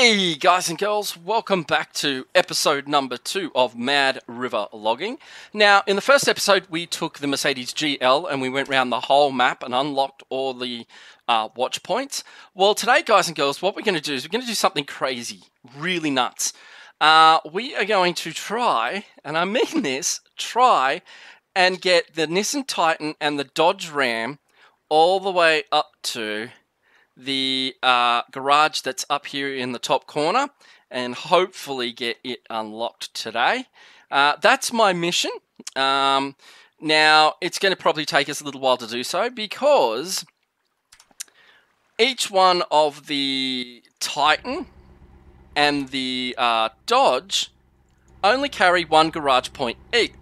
Hey guys and girls, welcome back to episode number 2 of Mad River Logging. Now, in the first episode, we took the Mercedes GL and we went around the whole map and unlocked all the watch points. Well, today, guys and girls, what we're going to do is we're going to do something crazy, really nuts. We are going to try, and I mean this, try and get the Nissan Titan and the Dodge Ram all the way up to the garage that's up here in the top corner and hopefully get it unlocked today. That's my mission. Now, it's going to probably take us a little while to do so because each one of the Titan and the Dodge only carry one garage point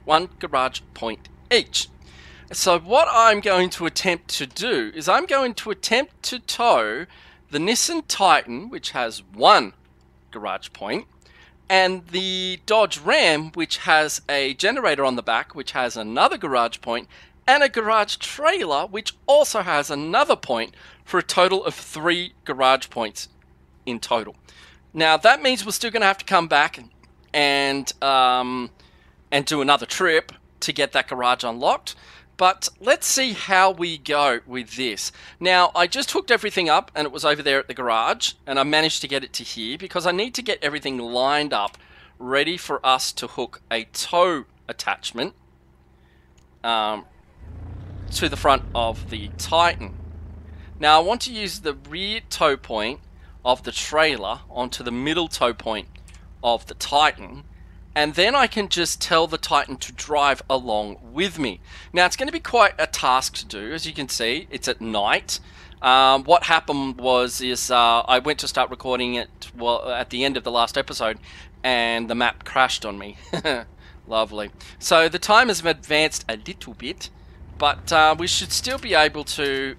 each. So what I'm going to attempt to do is I'm going to attempt to tow the Nissan Titan, which has one garage point, and the Dodge Ram, which has a generator on the back, which has another garage point, and a garage trailer, which also has another point, for a total of 3 garage points in total. Now, that means we're still going to have to come back and do another trip to get that garage unlocked. But let's see how we go with this. Now, I just hooked everything up and it was over there at the garage, and I managed to get it to here because I need to get everything lined up, ready for us to hook a tow attachment to the front of the Titan. Now, I want to use the rear tow point of the trailer onto the middle tow point of the Titan, and then I can just tell the Titan to drive along with me. Now, it's going to be quite a task to do. As you can see, it's at night. What happened was I went to start recording it at the end of the last episode, and the map crashed on me. Lovely. So the time has advanced a little bit, but we should still be able to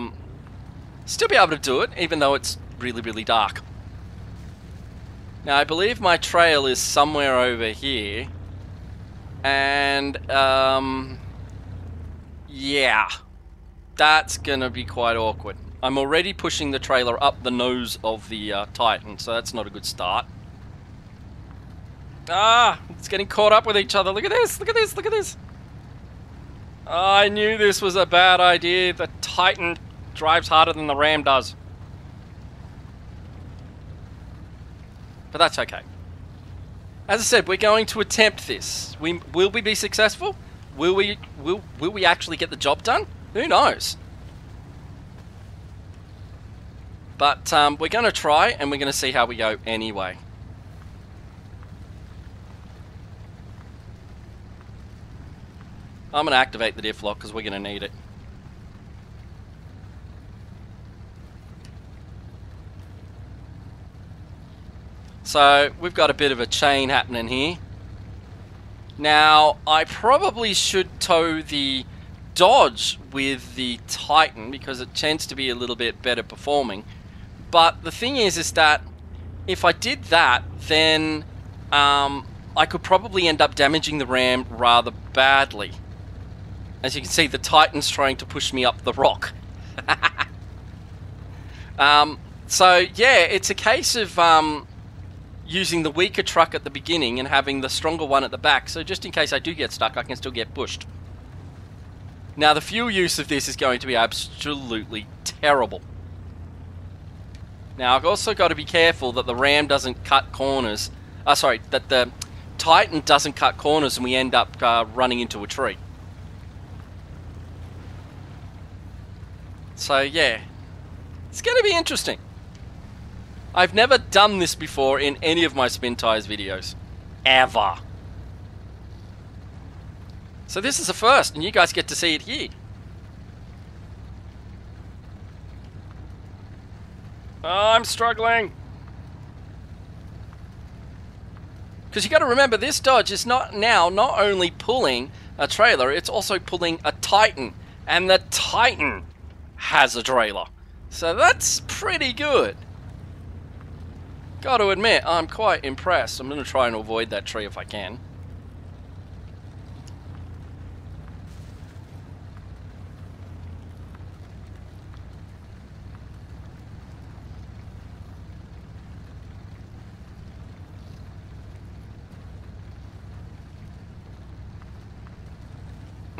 do it, even though it's really, really dark. Now, I believe my trail is somewhere over here, and, yeah, that's gonna be quite awkward. I'm already pushing the trailer up the nose of the Titan, so that's not a good start. Ah, it's getting caught up with each other. Look at this, look at this, look at this. I knew this was a bad idea. The Titan drives harder than the Ram does. But that's okay. As I said, we're going to attempt this. Will we be successful? Will we actually get the job done? Who knows? But we're going to try, and we're going to see how we go anyway. I'm going to activate the diff lock because we're going to need it. So, we've got a bit of a chain happening here. Now, I probably should tow the Dodge with the Titan because it tends to be a little bit better performing. But the thing is that if I did that, then I could probably end up damaging the Ram rather badly. As you can see, the Titan's trying to push me up the rock. So, yeah, it's a case of using the weaker truck at the beginning and having the stronger one at the back, so just in case I do get stuck, I can still get pushed. Now, the fuel use of this is going to be absolutely terrible. Now, I've also got to be careful that the Ram doesn't cut corners. That the Titan doesn't cut corners and we end up running into a tree. So, yeah, it's going to be interesting. I've never done this before in any of my Spintires videos. Ever. So this is a first, and you guys get to see it here. Oh, I'm struggling. Because you got to remember, this Dodge is not only pulling a trailer, it's also pulling a Titan. And the Titan has a trailer. So that's pretty good. Got to admit, I'm quite impressed. I'm going to try and avoid that tree if I can.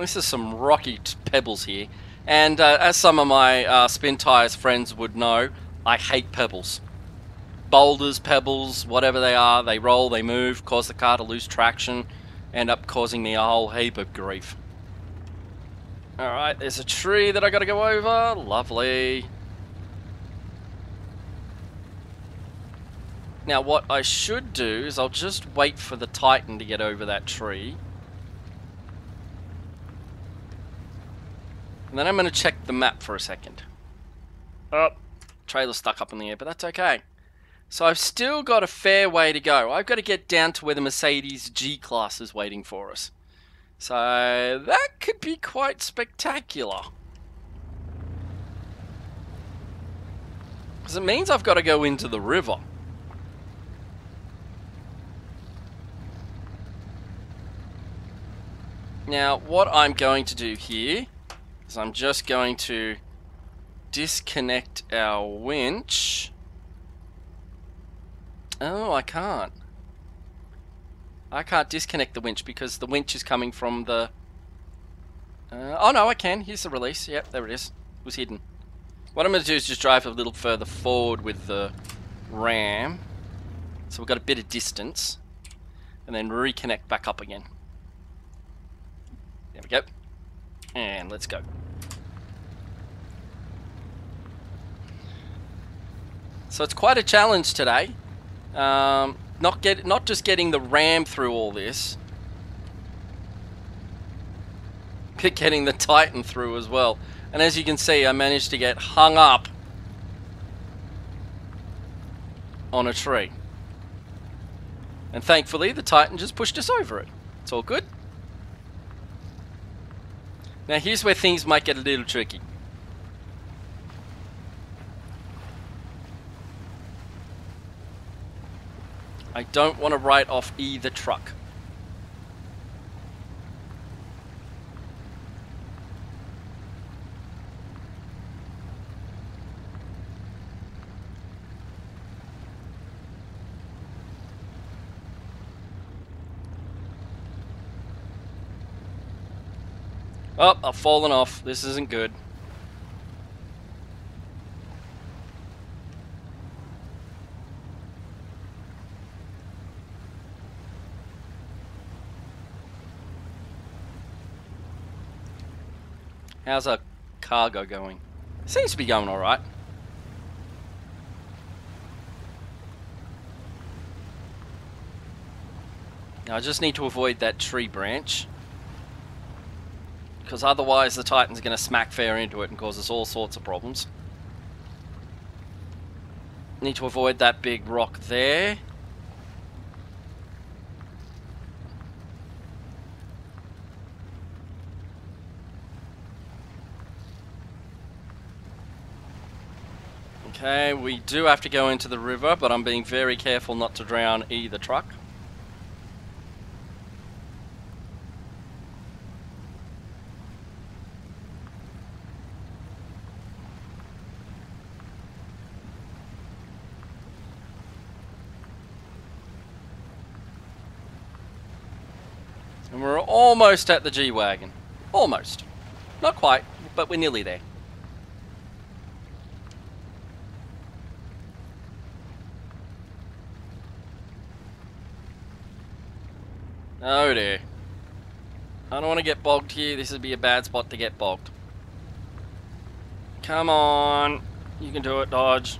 This is some rocky pebbles here. And as some of my Spintires friends would know, I hate pebbles. Boulders, pebbles, whatever they are, they roll, they move, cause the car to lose traction, end up causing me a whole heap of grief. Alright, there's a tree that I gotta go over. Lovely. Now what I should do is I'll just wait for the Titan to get over that tree. And then I'm going to check the map for a second. Oh, trailer's stuck up in the air, but that's okay. So I've still got a fair way to go. I've got to get down to where the Mercedes G-Class is waiting for us. So that could be quite spectacular. Because it means I've got to go into the river. Now, what I'm going to do here is I'm just going to disconnect our winch. Oh, I can't. I can't disconnect the winch because the winch is coming from the... oh no, I can. Here's the release. Yep, there it is. It was hidden. What I'm going to do is just drive a little further forward with the ram. So we've got a bit of distance. And then reconnect back up again. There we go. And let's go. So it's quite a challenge today. Not just getting the ram through all this, but getting the Titan through as well. And as you can see, I managed to get hung up on a tree. And thankfully, the Titan just pushed us over it. It's all good. Now here's where things might get a little tricky. I don't want to write off either truck. Oh, I've fallen off. This isn't good. How's our cargo going? Seems to be going alright. Now I just need to avoid that tree branch, because otherwise the Titan's going to smack fair into it and cause us all sorts of problems. Need to avoid that big rock there. Okay, we do have to go into the river, but I'm being very careful not to drown either truck. And we're almost at the G-Wagon. Almost. Not quite, but we're nearly there. Oh dear. I don't want to get bogged here. This would be a bad spot to get bogged. Come on. You can do it, Dodge.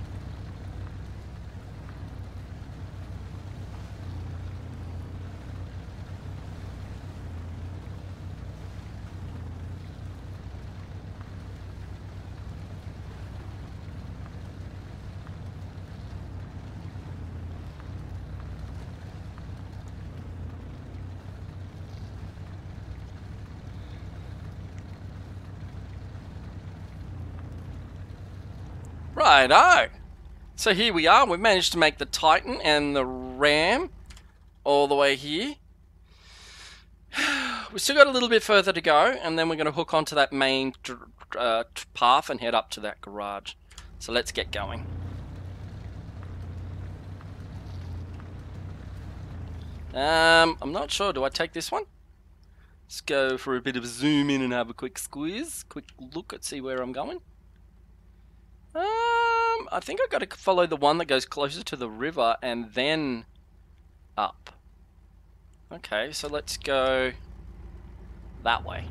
Righto. So here we are. We've managed to make the Titan and the Ram all the way here. We've still got a little bit further to go, and then we're going to hook onto that main path and head up to that garage. So let's get going. I'm not sure. Do I take this one? Let's go for a bit of a zoom in and have a quick squeeze. Quick look at see where I'm going. I think I've got to follow the one that goes closer to the river and then up. Okay, so let's go that way.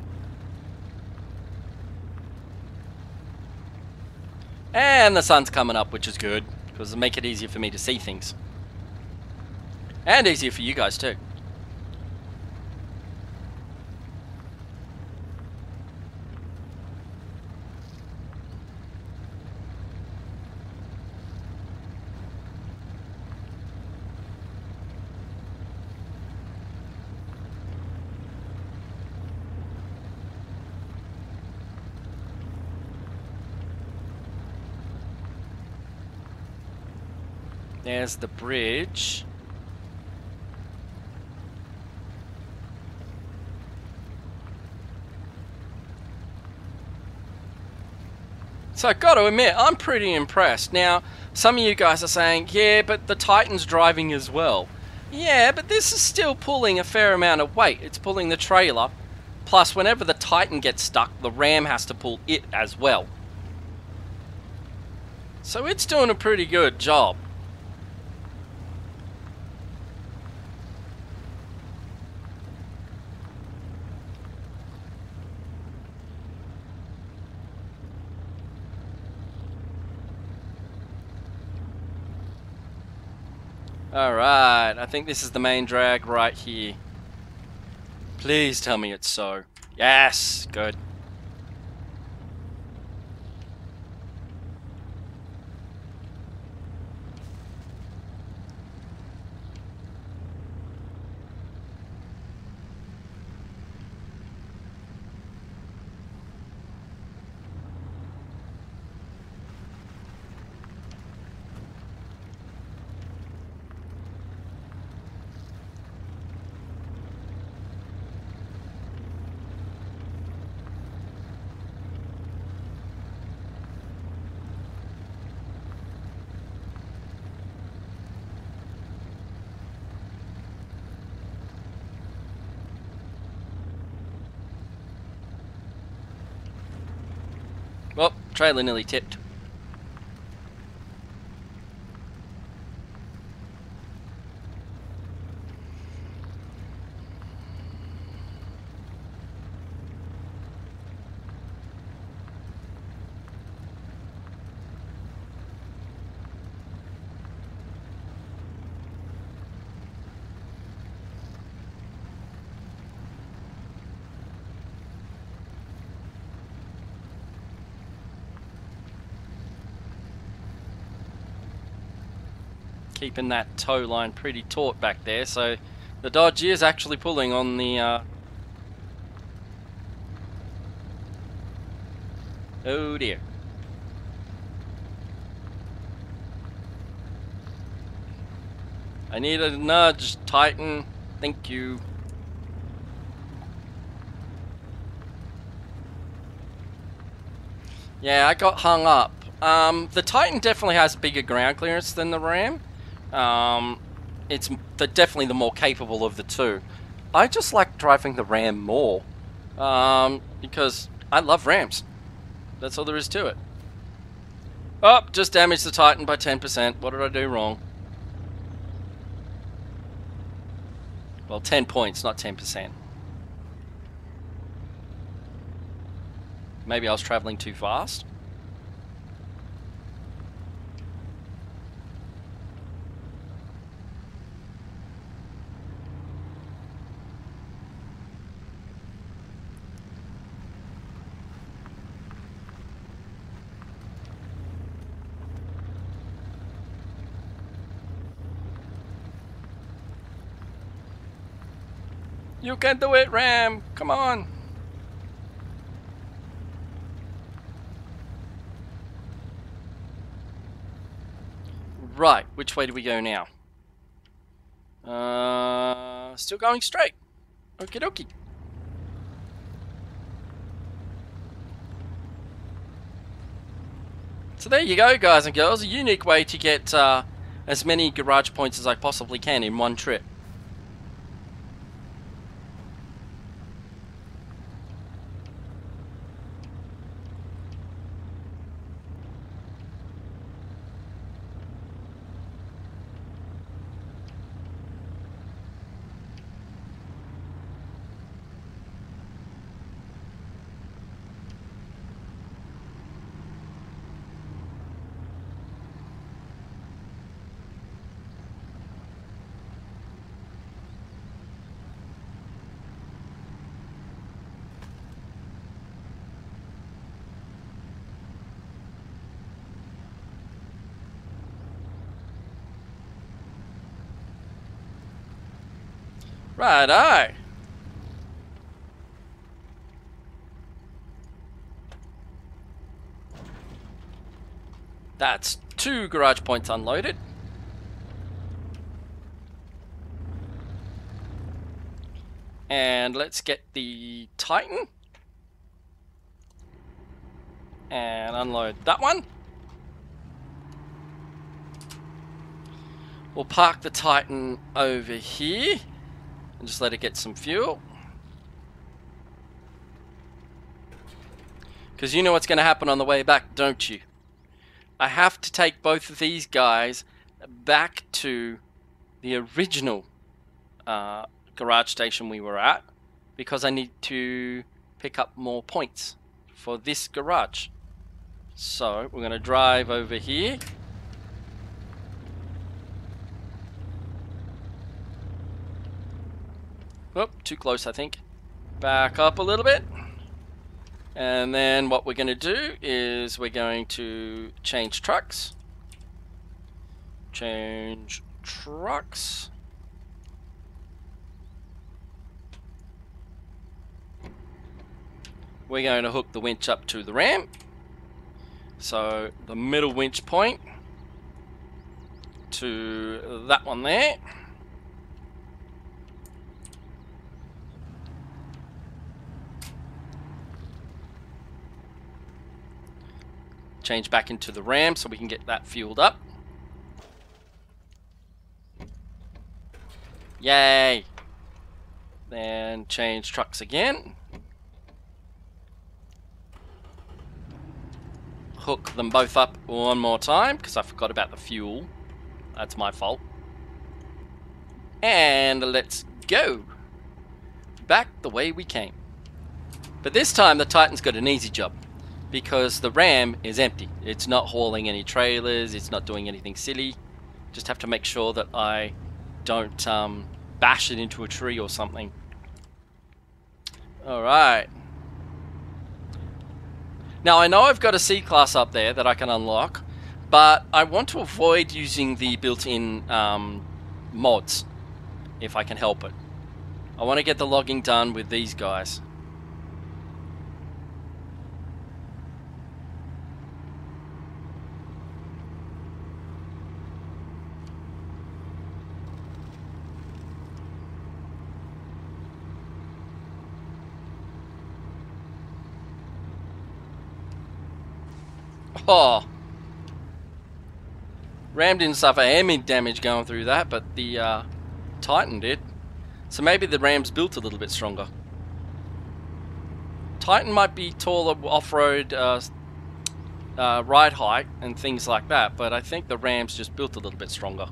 And the sun's coming up, which is good, because it'll make it easier for me to see things. And easier for you guys too. There's the bridge. So I've got to admit, I'm pretty impressed. Now, some of you guys are saying, yeah, but the Titan's driving as well. Yeah, but this is still pulling a fair amount of weight. It's pulling the trailer. Plus, whenever the Titan gets stuck, the Ram has to pull it as well. So it's doing a pretty good job. Alright, I think this is the main drag right here. Please tell me it's so. Yes, good. Well, trailer nearly tipped. Keeping that tow line pretty taut back there, so the Dodge is actually pulling on the oh dear. I need a nudge, Titan. Thank you. Yeah, I got hung up. The Titan definitely has bigger ground clearance than the Ram. It's definitely the more capable of the two. I just like driving the Ram more, because I love Rams. That's all there is to it. Oh, just damaged the Titan by 10%. What did I do wrong? Well, 10 points, not 10%. Maybe I was traveling too fast. You can do it, Ram! Come on! Right, which way do we go now? Still going straight. Okie dokie. So there you go, guys and girls. A unique way to get as many garage points as I possibly can in one trip. Righto. That's 2 garage points unloaded. And let's get the Titan. And unload that one. We'll park the Titan over here and just let it get some fuel. Because you know what's going to happen on the way back, don't you? I have to take both of these guys back to the original garage station we were at, because I need to pick up more points for this garage. So we're going to drive over here. Oh, too close, I think. Back up a little bit. And then what we're going to do is we're going to change trucks. Change trucks. We're going to hook the winch up to the ramp. So the middle winch point to that one there. Change back into the ram so we can get that fueled up. Yay! Then change trucks again. Hook them both up one more time because I forgot about the fuel. That's my fault. And let's go. Back the way we came. But this time the Titan's got an easy job, because the ram is empty. It's not hauling any trailers, it's not doing anything silly. Just have to make sure that I don't bash it into a tree or something. Alright. Now I know I've got a C-Class up there that I can unlock, but I want to avoid using the built-in mods, if I can help it. I want to get the logging done with these guys. Oh, ram didn't suffer any damage going through that, but the Titan did. So maybe the ram's built a little bit stronger. Titan might be taller off-road ride height and things like that, but I think the ram's just built a little bit stronger.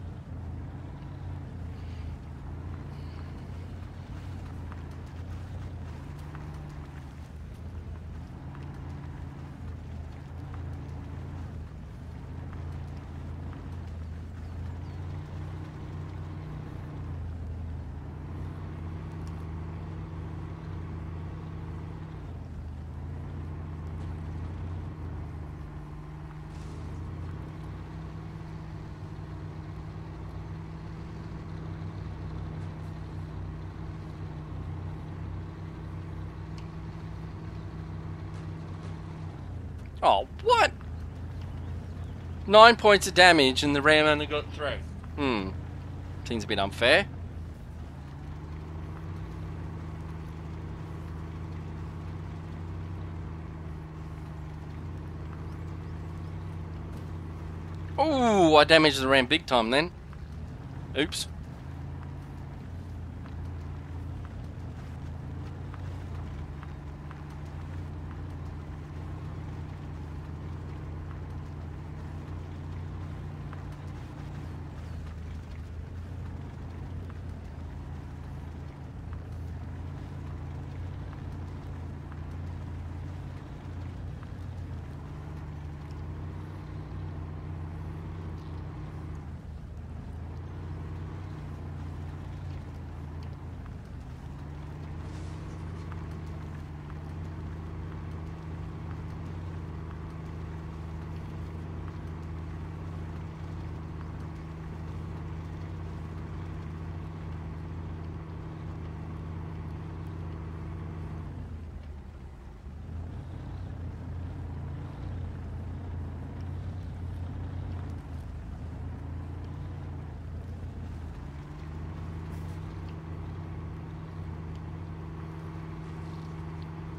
Oh, what? 9 points of damage and the ram only got 3. Seems a bit unfair. Ooh, I damaged the ram big time then. Oops.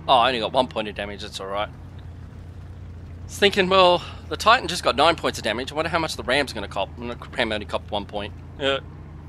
Oh, I only got 1 point of damage, that's alright. I was thinking, well, the Titan just got 9 points of damage. I wonder how much the Ram's going to cop. The Ram only copped 1 point. Yeah.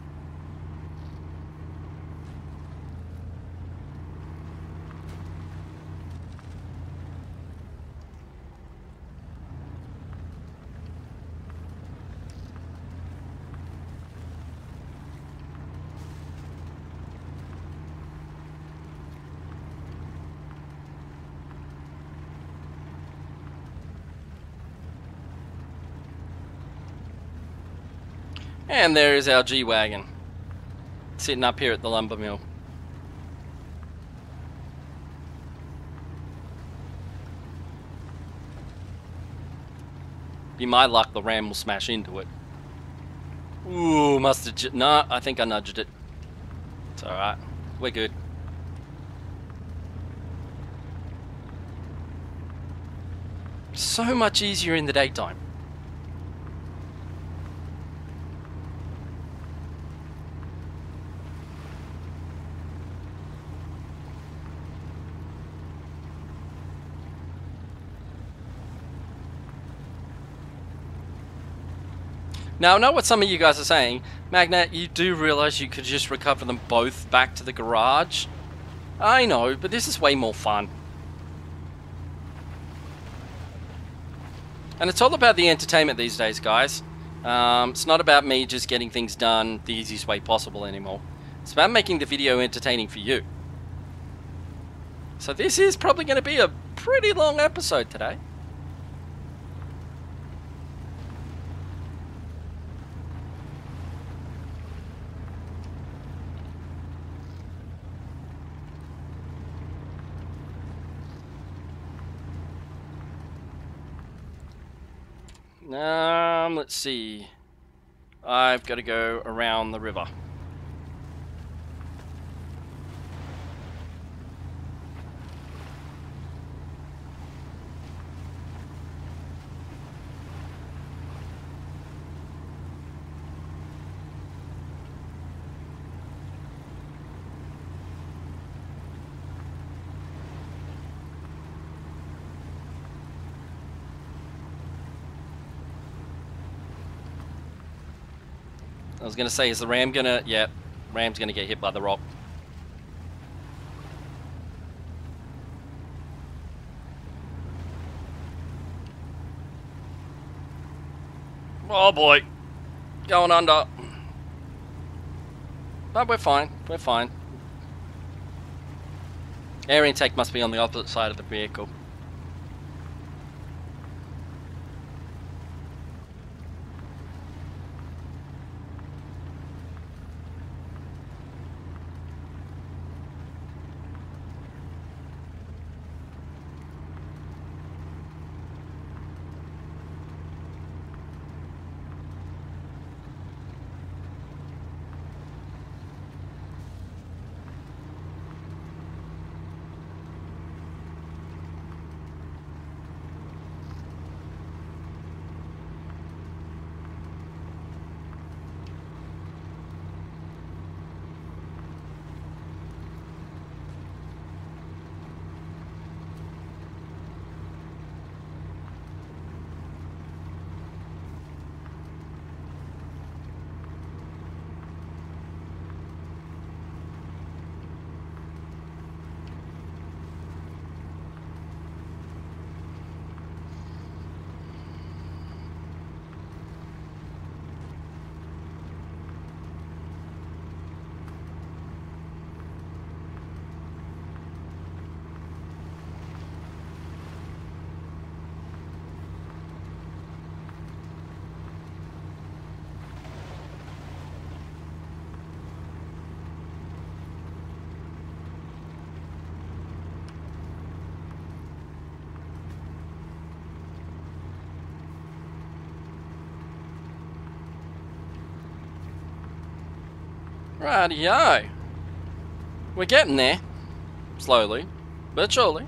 And there is our G-Wagon, sitting up here at the lumber mill. Be my luck, the Ram will smash into it. Ooh, must have... No, I think I nudged it. It's alright. We're good. So much easier in the daytime. Now, I know what some of you guys are saying. Magna, you do realise you could just recover them both back to the garage? I know, but this is way more fun. And it's all about the entertainment these days, guys. It's not about me just getting things done the easiest way possible anymore. It's about making the video entertaining for you. So this is probably going to be a pretty long episode today. Let's see. I've got to go around the river. I was going to say, is the Ram going to... Yeah, Ram's going to get hit by the rock. Oh boy. Going under. But we're fine. We're fine. Air intake must be on the opposite side of the vehicle. Rightio. We're getting there. Slowly, but surely.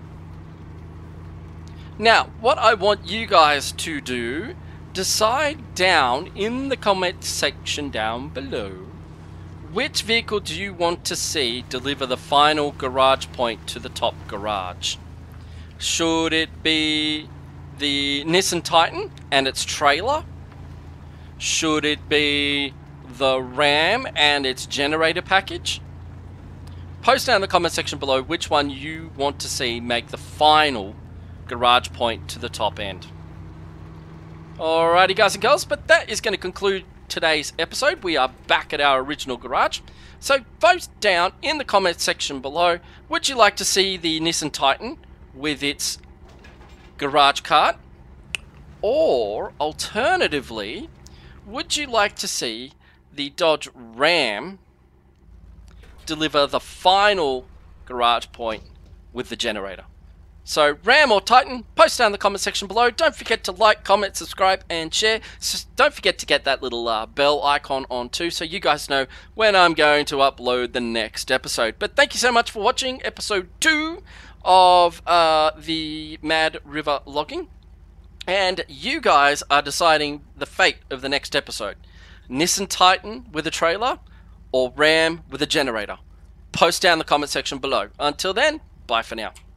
Now, what I want you guys to do, decide down in the comment section down below which vehicle do you want to see deliver the final garage point to the top garage? Should it be the Nissan Titan and its trailer? Should it be the Ram and its generator package? Post down in the comment section below which one you want to see make the final garage point to the top end. Alrighty guys and girls, but that is going to conclude today's episode. We are back at our original garage. So vote down in the comment section below, would you like to see the Nissan Titan with its garage cart? Or alternatively, would you like to see the Dodge Ram deliver the final garage point with the generator? So Ram or Titan, post down in the comment section below. Don't forget to like, comment, subscribe and share. Don't forget to get that little bell icon on too, so you guys know when I'm going to upload the next episode. But thank you so much for watching episode 2 of the Mad River logging. And you guys are deciding the fate of the next episode. Nissan Titan with a trailer or Ram with a generator? Post down in the comment section below. Until then, bye for now.